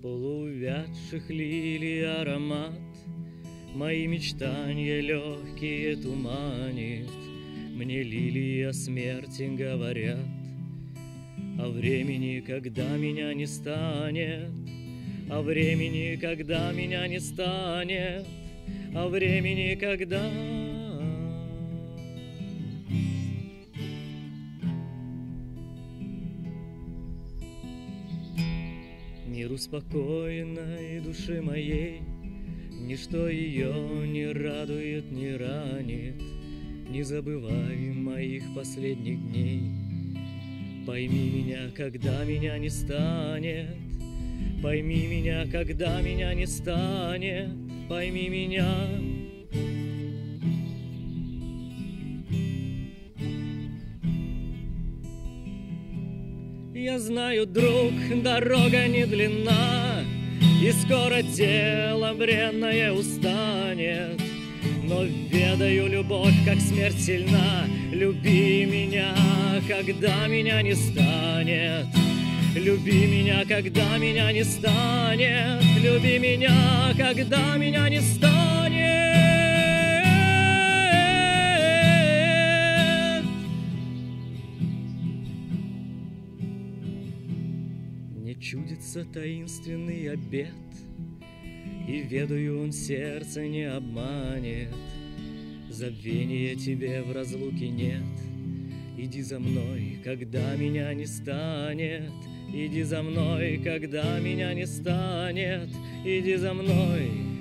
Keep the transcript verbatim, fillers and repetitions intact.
Полувядших лилий аромат мои мечтания легкие туманит. Мне лилии о смерти говорят, о времени, когда меня не станет, о времени, когда меня не станет, о времени, когда... Миру спокойной души моей ничто ее не радует, не ранит. Не забывай моих последних дней. Пойми меня, когда меня не станет. Пойми меня, когда меня не станет. Пойми меня. Я знаю, друг, дорога не длинна, и скоро тело бренное устанет. Но ведаю, любовь, как смерть сильна. Люби меня, когда меня не станет. Люби меня, когда меня не станет. Люби меня, когда меня не станет. Мне чудится таинственный обет, и ведаю, он сердце не обманет. Забвения тебе в разлуке нет. Иди за мной, когда меня не станет. Иди за мной, когда меня не станет. Иди за мной.